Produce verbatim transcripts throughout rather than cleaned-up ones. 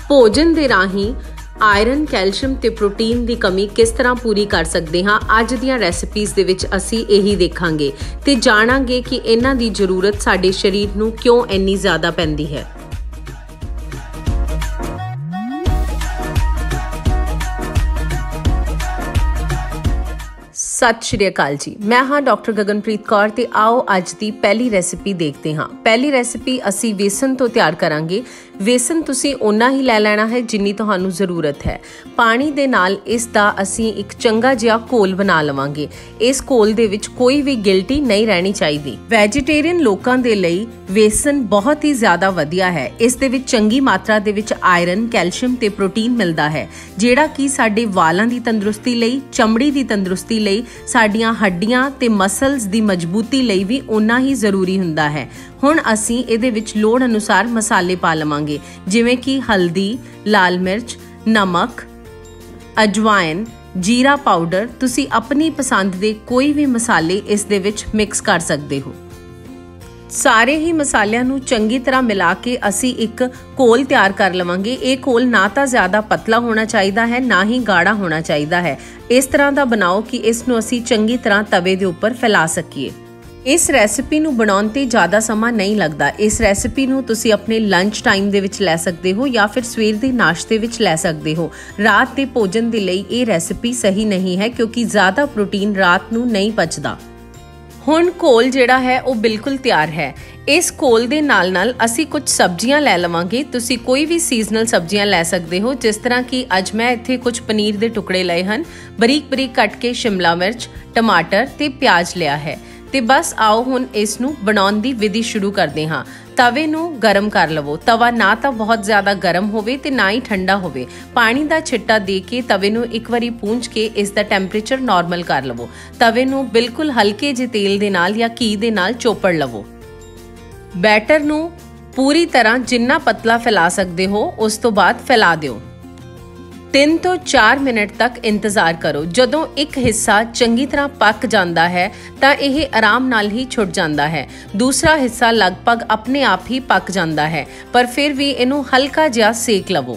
ਭੋਜਨ ਦੇ ਰਾਹੀਂ ਆਇਰਨ, ਕੈਲਸ਼ੀਅਮ ਤੇ ਪ੍ਰੋਟੀਨ ਦੀ ਕਮੀ ਕਿਸ ਤਰ੍ਹਾਂ ਪੂਰੀ ਕਰ ਸਕਦੇ ਹਾਂ। ਅੱਜ ਦੀਆਂ ਰੈਸਿਪੀਜ਼ ਦੇ ਵਿੱਚ ਅਸੀਂ ਇਹੀ ਦੇਖਾਂਗੇ ਤੇ ਜਾਣਾਂਗੇ ਕਿ ਇਹਨਾਂ ਦੀ ਜ਼ਰੂਰਤ ਸਾਡੇ ਸਰੀਰ ਨੂੰ ਕਿਉਂ ਇੰਨੀ ਜ਼ਿਆਦਾ ਪੈਂਦੀ ਹੈ। सत श्री अकाल जी, मैं हाँ डॉक्टर गगनप्रीत कौर ते आओ अज दी पहली रेसिपी देखते हाँ। पहली रेसिपी असी वेसन तो तैयार करांगे। वेसन तुसी उन्ना ही लै लैना है जिन्नी तुहानू ज़रूरत है। पानी दे नाल इस दा असी एक चंगा जिहा घोल बना लवांगे। इस घोल दे विच कोई भी गिल्टी नहीं रहनी चाहिए। वैजीटेरियन लोकां दे लई वेसन बहुत ही ज़्यादा वधिया है। इस दे विच चंगी मात्रा दे विच आयरन, कैल्शियम ते प्रोटीन मिलदा है, जिहड़ा कि साडे वालां दी तंदुरुस्ती लई, चमड़ी दी तंदुरुस्ती लई, साडियां हड्डियां ते मसल्स दी मजबूती लई भी उन्ना ही जरूरी हुंदा है। हुण असी इहदे विच लोड़ अनुसार मसाले पा लवांगे, जिवें कि हल्दी, लाल मिर्च, नमक, अजवाइन, जीरा पाउडर। तुसी अपनी पसंद दे कोई भी मसाले इस दे विच मिक्स कर सकदे हो। सारे ही मसालियां नू चंगी तरह मिला के असी एक घोल तैयार कर लवांगे। ये घोल ना तो ज़्यादा पतला होना चाहिए है, ना ही गाढ़ा होना चाहिए है। इस तरह का बनाओ कि इसनू असी चंगी तरह तवे दे उपर फैला सकीए। इस रैसिपी नू बनाउण ते ज़्यादा समा नहीं लगता। इस रैसिपी नू तुसी अपने लंच टाइम दे विच लै सकते हो या फिर सवेर दे नाश्ते विच लै सकते हो। रात के भोजन दे लई ये रैसिपी सही नहीं है, क्योंकि ज़्यादा प्रोटीन रात नू नहीं पचदा। हुण घोल जिहड़ा है वो बिल्कुल तैयार है। इस घोल दे नाल नाल असी कुछ सब्जियां लै लवांगे। तुसी कोई भी सीजनल सब्जियां लै सकते हो, जिस तरह कि अज मैं इत्थे कुछ पनीर दे टुकड़े लए हन, बरीक बरीक कट के शिमला मिर्च, टमाटर ते प्याज लिया है। ते बस आओ हुण इस नू बनाउण दी विधि शुरू करदे हां। तवे नू गरम कर लवो। तवा ना तो बहुत ज़्यादा गर्म होवे ते ना ही ठंडा होवे। पानी दा छिट्टा दे के तवे नू एक बारी पूंछ के इस दा टैंपरेचर नॉर्मल कर लवो। तवे नू बिल्कुल हल्के जे तेल दे नाल या घी दे नाल चोपड़ लवो। बैटर नू पूरी तरह जिन्ना पतला फैला सकते हो उस तो बाद फैला दिओ। तीन तो चार मिनट तक इंतज़ार करो। जदों एक हिस्सा चंगी तरह पक जाता है तो यह आराम नाल ही छुट जाता है। दूसरा हिस्सा लगभग अपने आप ही पक जाता है, पर फिर भी इनू हल्का जिहा सेक लवो।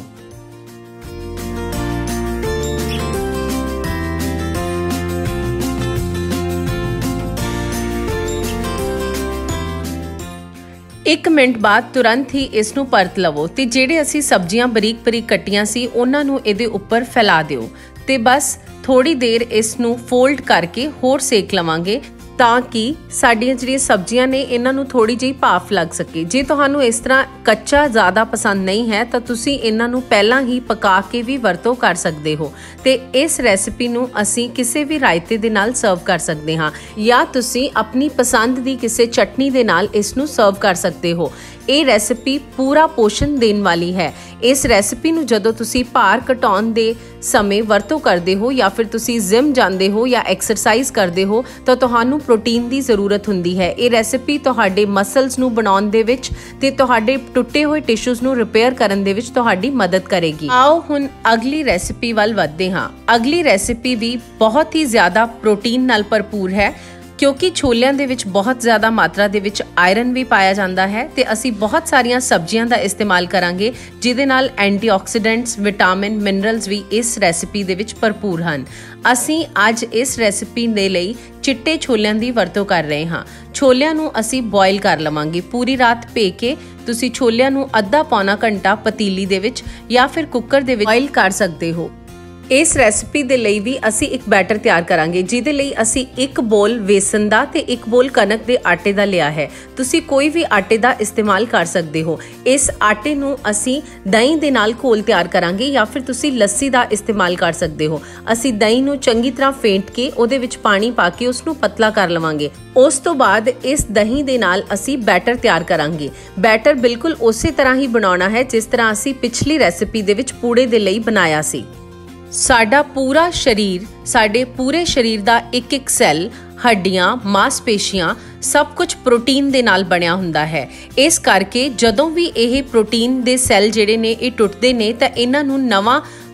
एक मिनट बाद तुरंत ही इसनू परत लवो ते जेड़े असी सब्जियां बरीक बरीक कट्टियां सी उन्हां नू इहदे उपर फैला दिओ ते बस थोड़ी देर इसनू फोल्ड करके होर सेक लवांगे ਤਾਂ कि साडियां जिहड़ियां सब्जियां ने इन्हां नू थोड़ी जी भाफ लग सके। जे तुहानू इस तरह कच्चा ज़्यादा पसंद नहीं है तो तुसी इन्हां नू पहलां ही पका के भी वरतों कर सकते हो। ते इस रैसिपी नू असी किसी भी रायते दे नाल सर्व कर सकते हाँ, या तुसी अपनी पसंद दी किसी चटनी दे नाल इस नू सर्व कर सकते हो। ये रैसिपी पूरा पोषण देने वाली है। इस रैसिपी नू जदों तुसी भार घटाउण दे समय वरतों करते हो या फिर तुसी जिम जाते हो या एक्सरसाइज करते हो तो तुहानू प्रोटीन की जरूरत हुंदी है। ये रैसिपी तुहाडे मसल्स नू बनाउण दे विच ते तुहाडे टुटे हुए टिश्यूज़ नू रिपेयर करन दे विच तुहाडी मदद करेगी। आओ हुण अगली रैसिपी वल वधदे हां। अगली रैसिपी भी बहुत ही ज़्यादा प्रोटीन नाल भरपूर है, क्योंकि छोलियां दे विच बहुत ज़्यादा मात्रा दे विच आयरन भी पाया जाता है ते असी बहुत सारियां सब्जियां दा इस्तेमाल करांगे जिहदे नाल एंटीऑक्सीडेंट्स, विटामिन, मिनरल्स भी इस रैसिपी दे विच भरपूर हन। असी अज इस रैसिपी दे लई चिट्टे छोलियां दी वरतों कर रहे हाँ। छोलियां नू असी बॉयल कर लवांगे। पूरी रात भे के तुसी छोलियां नू अद्धा पौना घंटा पतीली दे विच या फिर कुकर दे विच बॉयल कर सकते हो। इस रैसिपी दे लई भी असी एक बैटर तैयार करांगे, जिहदे लई असी एक बोल वेसन दा ते एक बोल कनक दे आटे दा लिया है। तुसी कोई भी आटे दा इस्तेमाल कर सकते हो। इस आटे नू असी दही दे नाल घोल तैयार करांगे या फिर तुसी लस्सी दा इस्तेमाल कर सकते हो। असी दही नू चंगी तरह फेंट के उहदे विच पानी पा के उसनू पतला कर लवांगे। उस तो बाद इस दही दे नाल असी बैटर तैयार करांगे। बैटर बिल्कुल उसी तरह ही बनाउणा है जिस तरह असी पिछली रैसिपी दे विच पूड़े दे लई बनाया सी। साडा पूरा शरीर, साडे पूरे शरीर दा एक एक सैल, हड्डियां, मांसपेशियां सब कुछ प्रोटीन दे नाल बनिया हुंदा है। इस करके जदों भी यह प्रोटीन दे सैल जिहड़े ने ये टुटदे ने तां इन्हां नूं नवां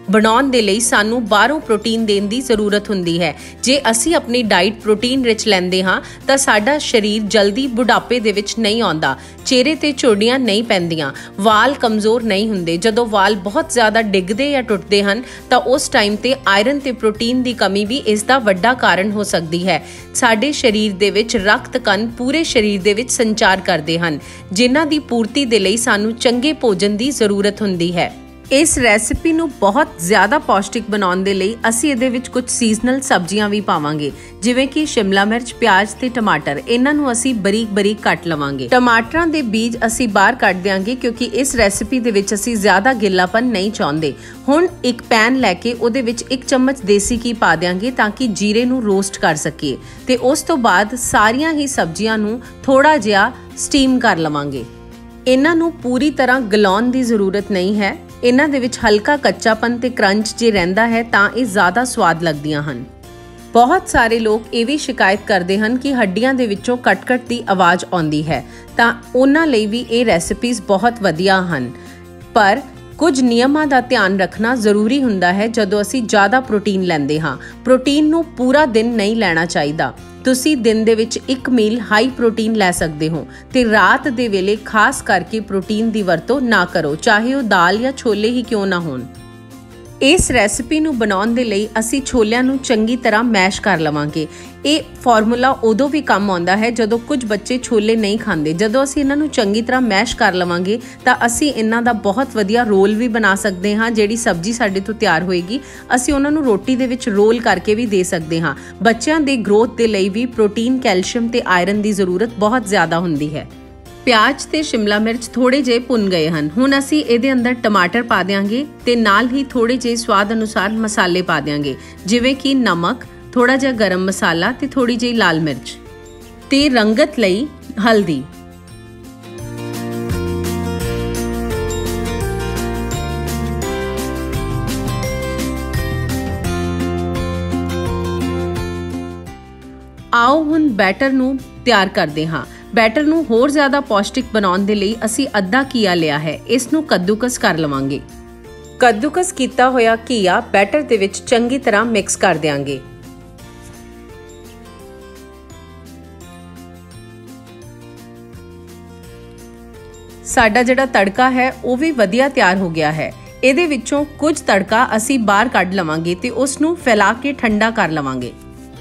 ਬਣਾਉਣ ਦੇ ਲਈ ਸਾਨੂੰ ਬਾਹਰੋਂ ਪ੍ਰੋਟੀਨ ਦੇਣ ਦੀ ਜ਼ਰੂਰਤ ਹੁੰਦੀ ਹੈ। ਜੇ ਅਸੀਂ ਆਪਣੀ ਡਾਈਟ ਪ੍ਰੋਟੀਨ ਰਿਚ ਲੈਂਦੇ ਹਾਂ ਤਾਂ ਸਾਡਾ ਸਰੀਰ ਜਲਦੀ ਬੁਢਾਪੇ ਦੇ ਵਿੱਚ ਨਹੀਂ ਆਉਂਦਾ, ਚਿਹਰੇ ਤੇ ਝੁਰੜੀਆਂ ਨਹੀਂ ਪੈਂਦੀਆਂ, ਵਾਲ ਕਮਜ਼ੋਰ ਨਹੀਂ ਹੁੰਦੇ। ਜਦੋਂ ਵਾਲ ਬਹੁਤ ਜ਼ਿਆਦਾ ਡਿੱਗਦੇ ਜਾਂ ਟੁੱਟਦੇ ਹਨ ਤਾਂ ਉਸ ਟਾਈਮ ਤੇ ਆਇਰਨ ਤੇ ਪ੍ਰੋਟੀਨ ਦੀ ਕਮੀ ਵੀ ਇਸ ਦਾ ਵੱਡਾ ਕਾਰਨ ਹੋ ਸਕਦੀ ਹੈ। ਸਾਡੇ ਸਰੀਰ ਦੇ ਵਿੱਚ ਰਕਤ ਕਣ ਪੂਰੇ ਸਰੀਰ ਦੇ ਵਿੱਚ ਸੰਚਾਰ ਕਰਦੇ ਹਨ, ਜਿਨ੍ਹਾਂ ਦੀ ਪੂਰਤੀ ਦੇ ਲਈ ਸਾਨੂੰ ਚੰਗੇ ਭੋਜਨ ਦੀ ਜ਼ਰੂਰਤ ਹੁੰਦੀ ਹੈ। ਇਸ ਰੈਸਿਪੀ ਨੂੰ ਬਹੁਤ ਜ਼ਿਆਦਾ ਪੌਸ਼ਟਿਕ ਬਣਾਉਣ ਦੇ ਲਈ ਅਸੀਂ ਇਹਦੇ ਵਿੱਚ ਕੁਝ ਸੀਜ਼ਨਲ ਸਬਜ਼ੀਆਂ ਵੀ ਪਾਵਾਂਗੇ, ਜਿਵੇਂ ਕਿ ਸ਼ਿਮਲਾ ਮਿਰਚ, ਪਿਆਜ਼ ਤੇ ਟਮਾਟਰ। ਇਹਨਾਂ ਨੂੰ ਅਸੀਂ ਬਰੀਕ ਬਰੀਕ ਕੱਟ ਲਵਾਂਗੇ। ਟਮਾਟਰਾਂ ਦੇ ਬੀਜ ਅਸੀਂ ਬਾਹਰ ਕੱਢ ਦਿਆਂਗੇ ਕਿਉਂਕਿ ਇਸ ਰੈਸਿਪੀ ਦੇ ਵਿੱਚ ਅਸੀਂ ਜ਼ਿਆਦਾ ਗਿੱਲਾਪਨ ਨਹੀਂ ਚਾਹੁੰਦੇ। ਹੁਣ ਇੱਕ ਪੈਨ ਲੈ ਕੇ ਉਹਦੇ ਵਿੱਚ ਇੱਕ ਚਮਚ ਦੇਸੀ ਘੀ ਪਾ ਦਿਆਂਗੇ ਤਾਂ ਕਿ ਜੀਰੇ ਨੂੰ ਰੋਸਟ ਕਰ ਸਕੀਏ, ਤੇ ਉਸ ਤੋਂ ਬਾਅਦ ਸਾਰੀਆਂ ਹੀ ਸਬਜ਼ੀਆਂ ਨੂੰ ਥੋੜਾ ਜਿਹਾ ਸਟੀਮ ਕਰ ਲਵਾਂਗੇ। ਇਹਨਾਂ ਨੂੰ ਪੂਰੀ ਤਰ੍ਹਾਂ ਗਲਾਉਣ ਦੀ ਜ਼ਰੂਰਤ ਨਹੀਂ ਹੈ। ਇਹਨਾਂ ਦੇ ਵਿੱਚ ਹਲਕਾ ਕੱਚਾਪਨ ਤੇ ਕਰੰਚ ਜੇ ਰਹਿੰਦਾ ਹੈ ਤਾਂ ਇਹ ਜ਼ਿਆਦਾ ਸਵਾਦ ਲੱਗਦੀਆਂ ਹਨ। ਬਹੁਤ ਸਾਰੇ ਲੋਕ ਇਹ ਵੀ ਸ਼ਿਕਾਇਤ ਕਰਦੇ ਹਨ ਕਿ ਹੱਡੀਆਂ ਦੇ ਵਿੱਚੋਂ ਕਟ-ਕਟ ਦੀ ਆਵਾਜ਼ ਆਉਂਦੀ ਹੈ, ਤਾਂ ਉਹਨਾਂ ਲਈ ਵੀ ਇਹ ਰੈਸਿਪੀਜ਼ ਬਹੁਤ ਵਧੀਆ ਹਨ। ਪਰ ਕੁਝ ਨਿਯਮਾਂ ਦਾ ਧਿਆਨ ਰੱਖਣਾ ਜ਼ਰੂਰੀ ਹੁੰਦਾ ਹੈ ਜਦੋਂ ਅਸੀਂ ਜ਼ਿਆਦਾ ਪ੍ਰੋਟੀਨ ਲੈਂਦੇ ਹਾਂ। ਪ੍ਰੋਟੀਨ ਨੂੰ ਪੂਰਾ ਦਿਨ ਨਹੀਂ ਲੈਣਾ ਚਾਹੀਦਾ। ਤੁਸੀਂ ਦਿਨ ਦੇ ਵਿੱਚ ਇੱਕ ਮੀਲ ਹਾਈ ਪ੍ਰੋਟੀਨ ਲੈ ਸਕਦੇ ਹੋ, ਤੇ ਰਾਤ ਦੇ ਵੇਲੇ ਖਾਸ ਕਰਕੇ ਪ੍ਰੋਟੀਨ ਦੀ ਵਰਤੋਂ ਨਾ ਕਰੋ, ਚਾਹੇ ਉਹ ਦਾਲ ਜਾਂ ਛੋਲੇ ਹੀ ਕਿਉਂ ਨਾ ਹੋਣ। ਇਸ ਰੈਸਿਪੀ ਨੂੰ ਬਣਾਉਣ ਦੇ ਲਈ ਅਸੀਂ ਛੋਲਿਆਂ ਨੂੰ ਚੰਗੀ ਤਰ੍ਹਾਂ ਮੈਸ਼ ਕਰ ਲਵਾਂਗੇ। ਇਹ ਫਾਰਮੂਲਾ ਉਦੋਂ ਵੀ ਕੰਮ ਆਉਂਦਾ ਹੈ ਜਦੋਂ ਕੁਝ ਬੱਚੇ ਛੋਲੇ ਨਹੀਂ ਖਾਂਦੇ। ਜਦੋਂ ਅਸੀਂ ਇਹਨਾਂ ਨੂੰ ਚੰਗੀ ਤਰ੍ਹਾਂ ਮੈਸ਼ ਕਰ ਲਵਾਂਗੇ ਤਾਂ ਅਸੀਂ ਇਹਨਾਂ ਦਾ ਬਹੁਤ ਵਧੀਆ ਰੋਲ ਵੀ ਬਣਾ ਸਕਦੇ ਹਾਂ। ਜਿਹੜੀ ਸਬਜ਼ੀ ਸਾਡੇ ਤੋਂ ਤਿਆਰ ਹੋਏਗੀ ਅਸੀਂ ਉਹਨਾਂ ਨੂੰ ਰੋਟੀ ਦੇ ਵਿੱਚ ਰੋਲ ਕਰਕੇ ਵੀ ਦੇ ਸਕਦੇ ਹਾਂ। ਬੱਚਿਆਂ ਦੇ ਗਰੋਥ ਦੇ ਲਈ ਵੀ ਪ੍ਰੋਟੀਨ, ਕੈਲਸ਼ੀਅਮ ਤੇ ਆਇਰਨ ਦੀ ਜ਼ਰੂਰਤ ਬਹੁਤ ਜ਼ਿਆਦਾ ਹੁੰਦੀ ਹੈ। ਪਿਆਜ਼ ਤੇ ਸ਼ਿਮਲਾ ਮਿਰਚ ਥੋੜੇ ਜਿਹੇ ਭੁੰਨ ਗਏ ਹਨ। ਹੁਣ ਅਸੀਂ ਇਹਦੇ ਅੰਦਰ ਟਮਾਟਰ ਪਾ ਦਿਆਂਗੇ ਤੇ ਨਾਲ ਹੀ ਥੋੜੇ ਜਿਹੇ ਸਵਾਦ ਅਨੁਸਾਰ ਮਸਾਲੇ ਪਾ ਦਿਆਂਗੇ, ਜਿਵੇਂ ਕਿ ਨਮਕ, ਥੋੜਾ ਜਿਹਾ ਗਰਮ ਮਸਾਲਾ ਤੇ ਥੋੜੀ ਜਿਹੀ ਲਾਲ ਮਿਰਚ ਤੇ ਰੰਗਤ ਲਈ ਹਲਦੀ। ਆਓ ਹੁਣ ਬੈਟਰ ਨੂੰ ਤਿਆਰ ਕਰਦੇ ਹਾਂ। ਬੈਟਰ ਨੂੰ ਹੋਰ ਜ਼ਿਆਦਾ ਪੌਸ਼ਟਿਕ ਬਣਾਉਣ ਦੇ ਲਈ ਅਸੀਂ ਅੱਧਾ ਘੀਆ ਲਿਆ ਹੈ। ਇਸ ਨੂੰ ਕੱਦੂਕਸ ਕਰ ਲਵਾਂਗੇ। ਕੱਦੂਕਸ ਕੀਤਾ ਹੋਇਆ ਘੀਆ ਬੈਟਰ ਦੇ ਵਿੱਚ ਚੰਗੀ ਤਰ੍ਹਾਂ ਮਿਕਸ ਕਰ ਦਿਆਂਗੇ। ਸਾਡਾ ਜਿਹੜਾ ਤੜਕਾ ਹੈ ਉਹ ਵੀ ਵਧੀਆ ਤਿਆਰ ਹੋ ਗਿਆ ਹੈ। ਇਹਦੇ ਵਿੱਚੋਂ ਕੁਝ ਤੜਕਾ ਅਸੀਂ ਬਾਹਰ ਕੱਢ ਲਵਾਂਗੇ ਤੇ ਉਸ ਨੂੰ ਫੈਲਾ ਕੇ ਠੰਡਾ ਕਰ ਲਵਾਂਗੇ।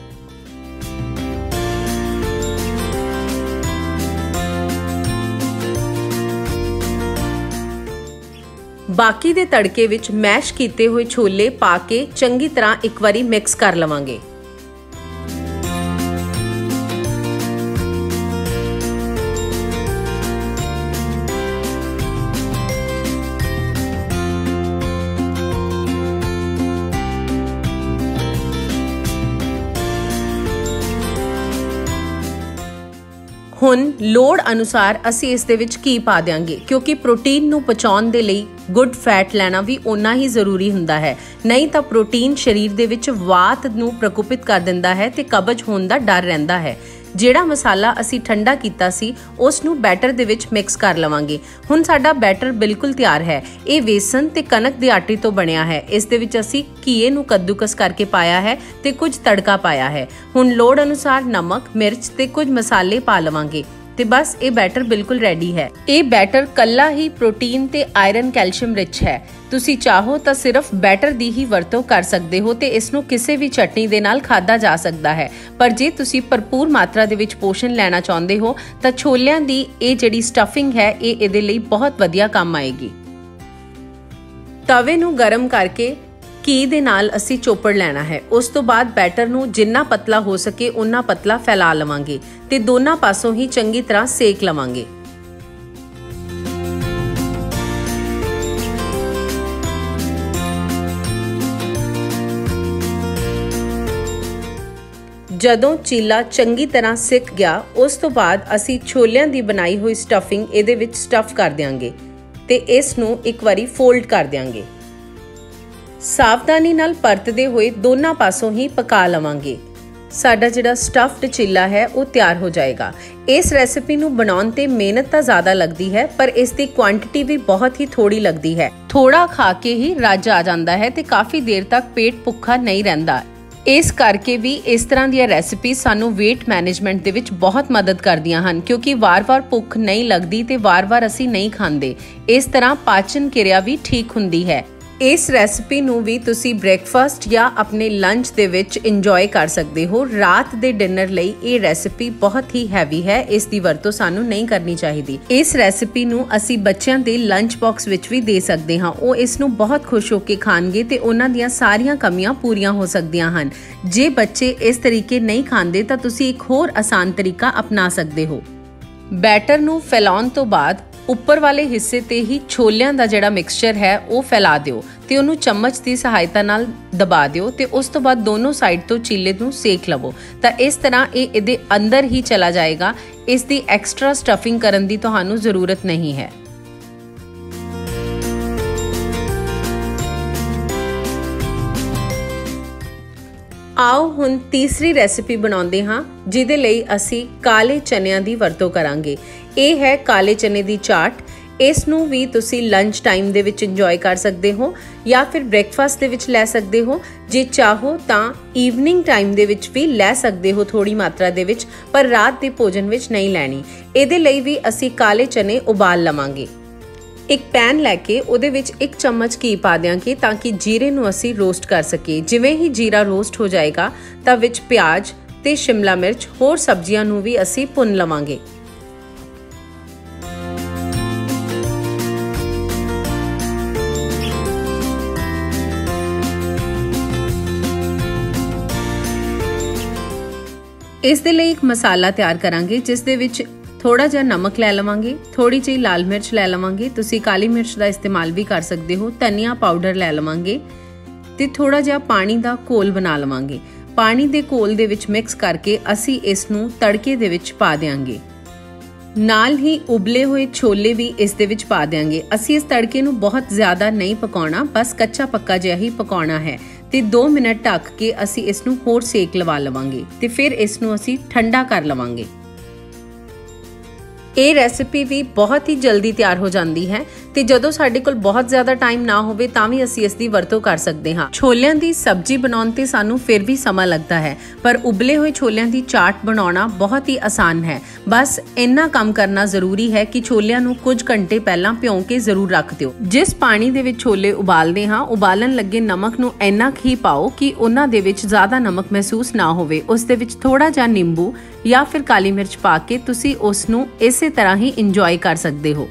ਬਾਕੀ ਦੇ ਤੜਕੇ ਵਿੱਚ ਮੈਸ਼ ਕੀਤੇ ਹੋਏ ਛੋਲੇ ਪਾ ਕੇ ਚੰਗੀ ਤਰ੍ਹਾਂ ਇੱਕ ਵਾਰੀ ਮਿਕਸ ਕਰ ਲਵਾਂਗੇ। ਹੁਣ ਲੋੜ ਅਨੁਸਾਰ ਅਸੀਂ ਇਸ ਦੇ ਵਿੱਚ ਘੀ ਪਾ ਦਿਆਂਗੇ, ਕਿਉਂਕਿ ਪ੍ਰੋਟੀਨ ਨੂੰ ਪਚਾਉਣ ਦੇ ਲਈ ਗੁੱਡ ਫੈਟ ਲੈਣਾ ਵੀ ਓਨਾ ਹੀ ਜ਼ਰੂਰੀ ਹੁੰਦਾ ਹੈ। ਨਹੀਂ ਤਾਂ ਪ੍ਰੋਟੀਨ ਸਰੀਰ ਦੇ ਵਿੱਚ ਵਾਤ ਨੂੰ ਪ੍ਰਕੋਪਿਤ ਕਰ ਦਿੰਦਾ ਹੈ ਤੇ ਕਬਜ਼ ਹੋਣ ਦਾ ਡਰ ਰਹਿੰਦਾ ਹੈ। ਜਿਹੜਾ ਮਸਾਲਾ ਅਸੀਂ ਠੰਡਾ ਕੀਤਾ ਸੀ ਉਸ ਨੂੰ ਬੈਟਰ ਦੇ ਵਿੱਚ ਮਿਕਸ ਕਰ ਲਵਾਂਗੇ। ਹੁਣ ਸਾਡਾ ਬੈਟਰ ਬਿਲਕੁਲ ਤਿਆਰ ਹੈ। ਇਹ ਵੇਸਣ ਤੇ ਕਣਕ ਦੇ ਆਟੇ ਤੋਂ ਬਣਿਆ ਹੈ। ਇਸ ਦੇ ਵਿੱਚ ਅਸੀਂ ਘੀਏ ਨੂੰ ਕੱਦੂਕਸ ਕਰਕੇ ਪਾਇਆ ਹੈ ਤੇ ਕੁਝ ਤੜਕਾ ਪਾਇਆ ਹੈ। ਹੁਣ ਲੋੜ ਅਨੁਸਾਰ ਨਮਕ, ਮਿਰਚ ਤੇ ਕੁਝ ਮਸਾਲੇ ਪਾ ਲਵਾਂਗੇ ਤੇ ਬਸ ਇਹ ਬੈਟਰ ਬਿਲਕੁਲ ਰੈਡੀ ਹੈ। ਇਹ ਬੈਟਰ ਕੱਲਾ ਹੀ ਪ੍ਰੋਟੀਨ ਤੇ ਆਇਰਨ, ਕੈਲਸ਼ੀਅਮ ਰਿਚ ਹੈ। ਤੁਸੀਂ ਚਾਹੋ ਤਾਂ ਸਿਰਫ ਬੈਟਰ ਦੀ ਹੀ ਵਰਤੋਂ ਕਰ ਸਕਦੇ ਹੋ ਤੇ ਇਸ ਨੂੰ ਕਿਸੇ ਵੀ ਚਟਨੀ ਦੇ ਨਾਲ ਖਾਧਾ ਜਾ ਸਕਦਾ ਹੈ। ਪਰ ਜੇ ਤੁਸੀਂ ਭਰਪੂਰ ਮਾਤਰਾ ਦੇ ਵਿੱਚ ਪੋਸ਼ਣ ਲੈਣਾ ਚਾਹੁੰਦੇ ਹੋ ਤਾਂ ਛੋਲਿਆਂ ਦੀ ਇਹ ਜਿਹੜੀ ਸਟਫਿੰਗ ਹੈ ਇਹ ਇਹਦੇ ਲਈ ਬਹੁਤ ਵਧੀਆ ਕੰਮ ਆਏਗੀ। ਤਵੇ ਨੂੰ ਗਰਮ ਕਰਕੇ ਘੀ ਦੇ ਨਾਲ ਅਸੀਂ ਚੋਪੜ ਲੈਣਾ ਹੈ। ਉਸ ਤੋਂ ਬਾਅਦ ਬੈਟਰ ਨੂੰ ਜਿੰਨਾ ਪਤਲਾ ਹੋ ਸਕੇ ਉਨਾ ਪਤਲਾ ਫੈਲਾ ਲਵਾਂਗੇ ਤੇ ਦੋਨਾਂ ਪਾਸੋਂ ਹੀ ਚੰਗੀ ਤਰ੍ਹਾਂ ਸੇਕ ਲਵਾਂਗੇ। ਜਦੋਂ ਚੀਲਾ ਚੰਗੀ ਤਰ੍ਹਾਂ ਸਿੱਕ ਗਿਆ ਉਸ ਤੋਂ ਬਾਅਦ ਅਸੀਂ ਛੋਲਿਆਂ ਦੀ ਬਣਾਈ ਹੋਈ ਸਟਫਿੰਗ ਇਹਦੇ ਵਿੱਚ ਸਟਫ ਕਰ ਦਿਆਂਗੇ ਤੇ ਇਸ ਨੂੰ ਇੱਕ ਵਾਰੀ ਫੋਲਡ ਕਰ ਦਿਆਂਗੇ। ਸਾਵਧਾਨੀ ਨਾਲ ਪਰਤਦੇ ਹੋਏ ਦੋਨਾਂ ਪਾਸੋਂ ਹੀ ਪਕਾ ਲਵਾਂਗੇ। ਸਾਡਾ ਜਿਹੜਾ ਸਟਫਡ ਚੀਲਾ ਹੈ ਉਹ ਤਿਆਰ ਹੋ ਜਾਏਗਾ। ਇਸ ਰੈਸਿਪੀ ਨੂੰ ਬਣਾਉਣ ਤੇ ਮਿਹਨਤ ਤਾਂ ਜ਼ਿਆਦਾ ਲੱਗਦੀ ਹੈ, ਪਰ ਇਸ ਦੀ ਕੁਆਂਟੀਟੀ ਵੀ ਬਹੁਤ ਹੀ ਥੋੜੀ ਲੱਗਦੀ ਹੈ। ਥੋੜਾ ਖਾ ਕੇ ਹੀ ਰੱਜ ਆ ਜਾਂਦਾ ਹੈ ਤੇ ਕਾਫੀ ਦੇਰ ਤੱਕ ਪੇਟ ਭੁੱਖਾ ਨਹੀਂ ਰਹਿੰਦਾ। ਇਸ ਕਰਕੇ ਵੀ ਇਸ ਤਰ੍ਹਾਂ ਦੀਆਂ ਰੈਸਿਪੀ ਸਾਨੂੰ weight ਮੈਨੇਜਮੈਂਟ ਦੇ ਵਿੱਚ ਬਹੁਤ ਮਦਦ ਕਰਦੀਆਂ ਹਨ, ਕਿਉਂਕਿ ਵਾਰ-ਵਾਰ ਭੁੱਖ ਨਹੀਂ ਲੱਗਦੀ ਤੇ ਵਾਰ-ਵਾਰ ਅਸੀਂ ਨਹੀਂ ਖਾਂਦੇ। ਇਸ ਤਰ੍ਹਾਂ ਪਾਚਨ ਕਿਰਿਆ ਵੀ ਠੀਕ ਹੁੰਦੀ ਹੈ। ਇਸ ਰੈਸਿਪੀ ਨੂੰ ਵੀ ਤੁਸੀਂ ਬ੍ਰੇਕਫਾਸਟ ਜਾਂ ਆਪਣੇ ਲੰਚ ਦੇ ਵਿੱਚ ਇੰਜੋਏ ਕਰ ਸਕਦੇ ਹੋ। ਰਾਤ ਦੇ ਡਿਨਰ ਲਈ ਇਹ ਰੈਸਿਪੀ ਬਹੁਤ ਹੀ ਹੈਵੀ ਹੈ, ਇਸ ਦੀ ਵਰਤੋਂ ਸਾਨੂੰ ਨਹੀਂ ਕਰਨੀ ਚਾਹੀਦੀ। ਇਸ ਰੈਸਿਪੀ ਨੂੰ ਅਸੀਂ ਬੱਚਿਆਂ ਦੇ ਲੰਚ ਬਾਕਸ ਵਿੱਚ ਵੀ ਦੇ ਸਕਦੇ ਹਾਂ। ਉਹ ਇਸ ਨੂੰ ਬਹੁਤ ਖੁਸ਼ ਹੋ ਕੇ ਖਾਣਗੇ ਤੇ ਉਹਨਾਂ ਦੀਆਂ ਸਾਰੀਆਂ ਕਮੀਆਂ ਪੂਰੀਆਂ ਹੋ ਸਕਦੀਆਂ ਹਨ। ਜੇ ਬੱਚੇ ਇਸ ਤਰੀਕੇ ਨਹੀਂ ਖਾਂਦੇ ਤਾਂ ਤੁਸੀਂ ਇੱਕ ਹੋਰ ਆਸਾਨ ਤਰੀਕਾ ਅਪਣਾ ਸਕਦੇ ਹੋ। ਬੈਟਰ ਨੂੰ ਫੈਲਾਉਣ ਤੋਂ ਬਾਅਦ ਉੱਪਰ ਵਾਲੇ ਹਿੱਸੇ ਤੇ ਹੀ ਛੋਲਿਆਂ ਦਾ ਜਿਹੜਾ ਮਿਕਸਚਰ ਹੈ ਉਹ ਫੈਲਾ ਦਿਓ ਤੇ ਉਹਨੂੰ ਚਮਚ ਦੀ ਸਹਾਇਤਾ ਨਾਲ ਦਬਾ ਦਿਓ ਤੇ ਉਸ ਤੋਂ ਬਾਅਦ ਦੋਨੋਂ ਸਾਈਡ ਤੋਂ ਚੀਲੇ ਨੂੰ ਸੇਕ ਲਵੋ ਤਾਂ ਇਸ ਤਰ੍ਹਾਂ ਇਹ ਇਹਦੇ ਅੰਦਰ ਹੀ ਚਲਾ ਜਾਏਗਾ। ਇਸ ਦੀ ਐਕਸਟਰਾ ਸਟਫਿੰਗ ਕਰਨ ਦੀ ਤੁਹਾਨੂੰ ਜ਼ਰੂਰਤ ਨਹੀਂ ਹੈ। ਆਓ ਹੁਣ ਤੀਸਰੀ ਰੈਸਿਪੀ ਬਣਾਉਂਦੇ ਹਾਂ, ਜਿਹਦੇ ਲਈ ਅਸੀਂ ਕਾਲੇ ਚਨਿਆਂ ਦੀ ਵਰਤੋਂ ਕਰਾਂਗੇ। ਇਹ ਹੈ ਕਾਲੇ ਚਨੇ ਦੀ ਚਾਟ। ਇਸ ਨੂੰ ਵੀ ਤੁਸੀਂ ਲੰਚ ਟਾਈਮ ਦੇ ਵਿੱਚ ਇੰਜੋਏ ਕਰ ਸਕਦੇ ਹੋ ਜਾਂ ਫਿਰ ਬ੍ਰੇਕਫਾਸਟ ਦੇ ਵਿੱਚ ਲੈ ਸਕਦੇ ਹੋ। ਜੇ ਚਾਹੋ ਤਾਂ ਈਵਨਿੰਗ ਟਾਈਮ ਦੇ ਵਿੱਚ ਵੀ ਲੈ ਸਕਦੇ ਹੋ ਥੋੜੀ ਮਾਤਰਾ ਦੇ ਵਿੱਚ, ਪਰ ਰਾਤ ਦੇ ਭੋਜਨ ਵਿੱਚ ਨਹੀਂ ਲੈਣੀ। ਇਹਦੇ ਲਈ ਵੀ ਅਸੀਂ ਕਾਲੇ ਚਨੇ ਉਬਾਲ ਲਵਾਂਗੇ। ਇੱਕ ਪੈਨ ਲੈ ਕੇ ਉਹਦੇ ਵਿੱਚ ਇੱਕ ਚਮਚ ਘੀ ਪਾ ਦਿਆਂਗੇ ਤਾਂ ਕਿ ਜੀਰੇ ਨੂੰ ਅਸੀਂ ਰੋਸਟ ਕਰ ਸਕੀਏ। ਜਿਵੇਂ ਹੀ ਜੀਰਾ ਰੋਸਟ ਹੋ ਜਾਏਗਾ ਤਾਂ ਵਿੱਚ ਪਿਆਜ਼ ਤੇ ਸ਼ਿਮਲਾ ਮਿਰਚ ਹੋਰ ਸਬਜ਼ੀਆਂ ਨੂੰ ਵੀ ਅਸੀਂ ਭੁੰਨ ਲਵਾਂਗੇ। ਇਸ ਦੇ ਲਈ ਇੱਕ ਮਸਾਲਾ ਤਿਆਰ ਕਰਾਂਗੇ, ਜਿਸ ਦੇ ਵਿੱਚ ਥੋੜਾ ਜਿਹਾ ਨਮਕ ਲੈ ਲਵਾਂਗੇ, ਥੋੜੀ ਜਿਹੀ ਲਾਲ ਮਿਰਚ ਲੈ ਲਵਾਂਗੇ, ਤੁਸੀਂ ਕਾਲੀ ਮਿਰਚ ਦਾ ਇਸਤੇਮਾਲ ਵੀ ਕਰ ਸਕਦੇ ਹੋ, ਧਨੀਆ ਪਾਊਡਰ ਲੈ ਲਵਾਂਗੇ ਤੇ ਥੋੜਾ ਜਿਹਾ ਪਾਣੀ ਦਾ ਘੋਲ ਬਣਾ ਲਵਾਂਗੇ। ਪਾਣੀ ਦੇ ਘੋਲ ਦੇ ਵਿੱਚ ਮਿਕਸ ਕਰਕੇ ਅਸੀਂ ਇਸ ਨੂੰ ਤੜਕੇ ਦੇ ਵਿੱਚ ਪਾ ਦਿਆਂਗੇ। ਨਾਲ ਹੀ ਉਬਲੇ ਹੋਏ ਛੋਲੇ ਵੀ ਇਸ ਦੇ ਵਿੱਚ ਪਾ ਦਿਆਂਗੇ। ਅਸੀਂ ਇਸ ਤੜਕੇ ਨੂੰ ਬਹੁਤ ਜ਼ਿਆਦਾ ਨਹੀਂ ਪਕਾਉਣਾ, ਬਸ ਕੱਚਾ ਪੱਕਾ ਜਿਹਾ ਹੀ ਪਕਾਉਣਾ ਹੈ ਤੇ ਦੋ ਮਿੰਟ ਢੱਕ ਕੇ ਅਸੀਂ ਇਸ ਨੂੰ ਹੋਰ ਸੇਕ ਲਵਾ ਲਵਾਂਗੇ ਤੇ ਫਿਰ ਇਸ ਨੂੰ ਅਸੀਂ ਠੰਡਾ ਕਰ ਲਵਾਂਗੇ। ਇਹ ਰੈਸਿਪੀ ਵੀ ਬਹੁਤ ਹੀ ਜਲਦੀ ਤਿਆਰ ਹੋ ਜਾਂਦੀ ਹੈ ਤੇ ਜਦੋਂ ਸਾਡੇ ਕੋਲ ਬਹੁਤ ਜ਼ਿਆਦਾ ਟਾਈਮ ਨਾ ਹੋਵੇ ਤਾਂ ਵੀ ਅਸੀਂ ਇਸ ਦੀ ਵਰਤੋਂ ਕਰ ਸਕਦੇ ਹਾਂ। ਛੋਲਿਆਂ ਦੀ ਸਬਜ਼ੀ ਬਣਾਉਣ ਤੇ ਸਾਨੂੰ ਫਿਰ ਵੀ ਸਮਾਂ ਲੱਗਦਾ ਹੈ, ਪਰ ਉਬਲੇ ਹੋਏ ਛੋਲਿਆਂ ਦੀ ਚਾਟ ਬਣਾਉਣਾ ਬਹੁਤ ਹੀ ਆਸਾਨ ਹੈ। ਬਸ ਇੰਨਾ ਕੰਮ ਕਰਨਾ ਜ਼ਰੂਰੀ ਹੈ ਕਿ ਛੋਲਿਆਂ ਨੂੰ ਕੁਝ ਘੰਟੇ ਪਹਿਲਾਂ ਭਿਉਂ ਕੇ ਜ਼ਰੂਰ ਰੱਖ ਦਿਓ। ਜਿਸ ਪਾਣੀ ਦੇ ਵਿੱਚ ਛੋਲੇ ਉਬਾਲਦੇ ਹਾਂ, ਉਬਾਲਣ ਲੱਗੇ ਨਮਕ ਨੂੰ ਇੰਨਾ ਹੀ ਪਾਓ ਕਿ ਉਹਨਾਂ ਦੇ ਵਿੱਚ ਜ਼ਿਆਦਾ ਨਮਕ ਮਹਿਸੂਸ ਨਾ ਹੋਵੇ। ਉਸ ਦੇ ਵਿੱਚ ਥੋੜਾ ਜਿਹਾ ਨਿੰਬੂ ਜਾਂ ਫਿਰ ਕਾਲੀ ਮਿਰਚ ਪਾ ਕੇ ਤੁਸੀਂ ਉਸ ਨੂੰ ਇਸੇ ਤਰ੍ਹਾਂ ਹੀ ਇੰਜੋਏ ਕਰ ਸਕਦੇ ਹੋ।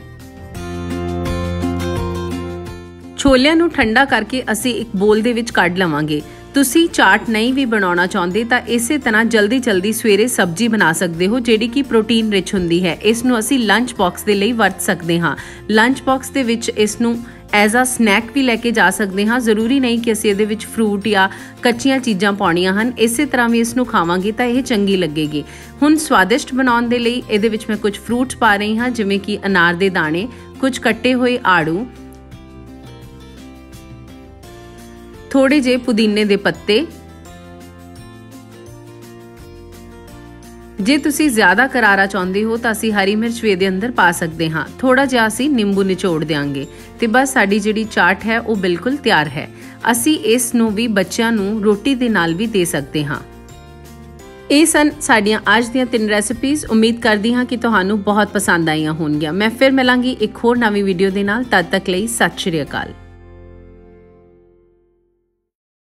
ਛੋਲਿਆਂ ਨੂੰ ਠੰਡਾ ਕਰਕੇ ਅਸੀਂ ਇੱਕ ਬੋਲ ਦੇ ਵਿੱਚ ਕੱਢ ਲਵਾਂਗੇ। ਤੁਸੀਂ ਚਾਟ ਨਹੀਂ ਵੀ ਬਣਾਉਣਾ ਚਾਹੁੰਦੇ ਤਾਂ ਇਸੇ ਤਰ੍ਹਾਂ ਜਲਦੀ ਜਲਦੀ ਸਵੇਰੇ ਸਬਜ਼ੀ ਬਣਾ ਸਕਦੇ ਹੋ, ਜਿਹੜੀ ਕਿ ਪ੍ਰੋਟੀਨ ਰਿਚ ਹੁੰਦੀ ਹੈ। ਇਸ ਨੂੰ ਅਸੀਂ ਲੰਚ ਬਾਕਸ ਦੇ ਲਈ ਵਰਤ ਸਕਦੇ ਹਾਂ। ਲੰਚ ਬਾਕਸ ਦੇ ਵਿੱਚ ਇਸ ਨੂੰ ਐਜ਼ ਅ ਸਨੈਕ ਵੀ ਲੈ ਕੇ ਜਾ ਸਕਦੇ ਹਾਂ। ਜ਼ਰੂਰੀ ਨਹੀਂ ਕਿ ਅਸੀਂ ਇਹਦੇ ਵਿੱਚ ਫਰੂਟ ਜਾਂ ਕੱਚੀਆਂ ਚੀਜ਼ਾਂ ਪਾਉਣੀਆਂ ਹਨ, ਇਸੇ ਤਰ੍ਹਾਂ ਵੀ ਇਸ ਨੂੰ ਖਾਵਾਂਗੇ ਤਾਂ ਇਹ ਚੰਗੀ ਲੱਗੇਗੀ। ਹੁਣ ਸਵਾਦਿਸ਼ਟ ਬਣਾਉਣ ਦੇ ਲਈ ਇਹਦੇ ਵਿੱਚ ਮੈਂ ਕੁਝ ਫਰੂਟਸ ਪਾ ਰਹੀ ਹਾਂ, ਜਿਵੇਂ ਕਿ ਅਨਾਰ ਦੇ ਦਾਣੇ, ਕੁਝ ਕੱਟੇ ਹੋਏ ਆੜੂ, ਥੋੜੇ ਜਿਹੇ ਪੁਦੀਨੇ ਦੇ ਪੱਤੇ। ਜੇ ਤੁਸੀਂ ਜ਼ਿਆਦਾ ਕਰਾਰਾ ਚਾਹੁੰਦੇ ਹੋ ਤਾਂ ਅਸੀਂ ਹਰੀ ਮਿਰਚ ਵੀ ਇਹਦੇ ਅੰਦਰ ਪਾ ਸਕਦੇ ਹਾਂ। ਥੋੜਾ ਜਿਹਾ ਅਸੀਂ ਨਿੰਬੂ ਨਿਚੋੜ ਦਿਆਂਗੇ ਤੇ ਬਸ ਸਾਡੀ ਜਿਹੜੀ ਚਾਟ ਹੈ ਉਹ ਬਿਲਕੁਲ ਤਿਆਰ ਹੈ। ਅਸੀਂ ਇਸ ਨੂੰ ਵੀ ਬੱਚਿਆਂ ਨੂੰ ਰੋਟੀ ਦੇ ਨਾਲ ਵੀ ਦੇ ਸਕਦੇ ਹਾਂ। ਇਹ ਸਨ ਸਾਡੀਆਂ ਅੱਜ ਦੀਆਂ ਤਿੰਨ ਰੈਸਿਪੀਜ਼। ਉਮੀਦ ਕਰਦੀ ਹਾਂ ਕਿ ਤੁਹਾਨੂੰ ਬਹੁਤ ਪਸੰਦ ਆਈਆਂ ਹੋਣਗੀਆਂ। ਮੈਂ ਫਿਰ ਮਿਲਾਂਗੀ ਇੱਕ ਹੋਰ ਨਵੀਂ ਵੀਡੀਓ ਦੇ ਨਾਲ। ਤਦ ਤੱਕ ਲਈ ਸਤਿ ਸ਼੍ਰੀ ਅਕਾਲ।